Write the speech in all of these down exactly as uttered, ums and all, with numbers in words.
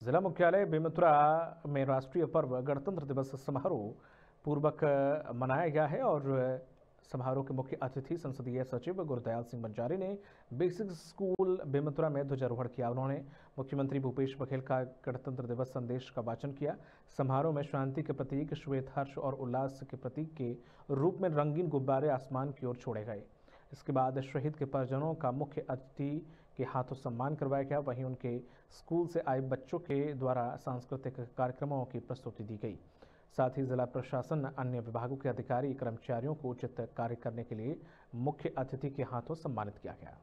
जिला मुख्यालय बेमेतरा में राष्ट्रीय पर्व गणतंत्र दिवस समारोह पूर्वक मनाया गया है और समारोह के मुख्य अतिथि संसदीय सचिव गुरदयाल सिंह बंजारी ने बेसिक स्कूल बेमेतरा में ध्वजारोहण किया। उन्होंने मुख्यमंत्री भूपेश बघेल का गणतंत्र दिवस संदेश का वाचन किया। समारोह में शांति के प्रतीक श्वेत हर्ष और उल्लास के प्रतीक के रूप में रंगीन गुब्बारे आसमान की ओर छोड़े गए। इसके बाद शहीद के परिजनों का मुख्य अतिथि के हाथों सम्मान करवाया गया। वहीं उनके स्कूल से आए बच्चों के द्वारा सांस्कृतिक कार्यक्रमों की प्रस्तुति दी गई। साथ ही जिला प्रशासन अन्य विभागों के अधिकारी कर्मचारियों को उचित कार्य करने के लिए मुख्य अतिथि के हाथों सम्मानित किया गया।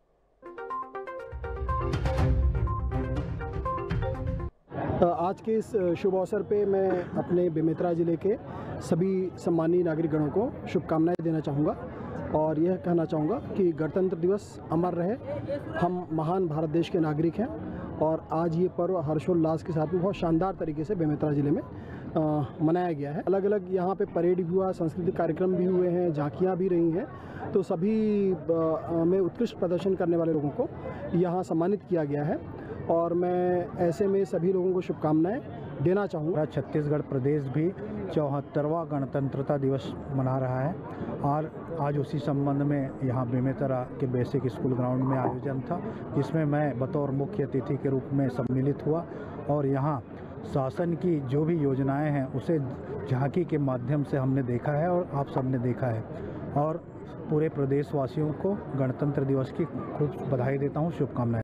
आज के इस शुभ अवसर पे मैं अपने बेमेतरा जिले के सभी सम्मानीय नागरिकगणों को शुभकामनाएं देना चाहूँगा और यह कहना चाहूँगा कि गणतंत्र दिवस अमर रहे। हम महान भारत देश के नागरिक हैं और आज ये पर्व हर्षोल्लास के साथ में बहुत शानदार तरीके से बेमेतरा ज़िले में आ, मनाया गया है। अलग अलग यहाँ पे परेड भी हुआ, सांस्कृतिक कार्यक्रम भी हुए हैं, झांकियाँ भी रही हैं। तो सभी आ, में उत्कृष्ट प्रदर्शन करने वाले लोगों को यहाँ सम्मानित किया गया है और मैं ऐसे में सभी लोगों को शुभकामनाएं देना चाहूँगा। छत्तीसगढ़ प्रदेश भी चौहत्तरवां गणतंत्रता दिवस मना रहा है और आज उसी संबंध में यहाँ बेमेतरा के बेसिक स्कूल ग्राउंड में आयोजन था, जिसमें मैं बतौर मुख्य अतिथि के रूप में सम्मिलित हुआ और यहाँ शासन की जो भी योजनाएं हैं उसे झांकी के माध्यम से हमने देखा है और आप सबने देखा है। और पूरे प्रदेशवासियों को गणतंत्र दिवस की खूब बधाई देता हूँ, शुभकामनाएं।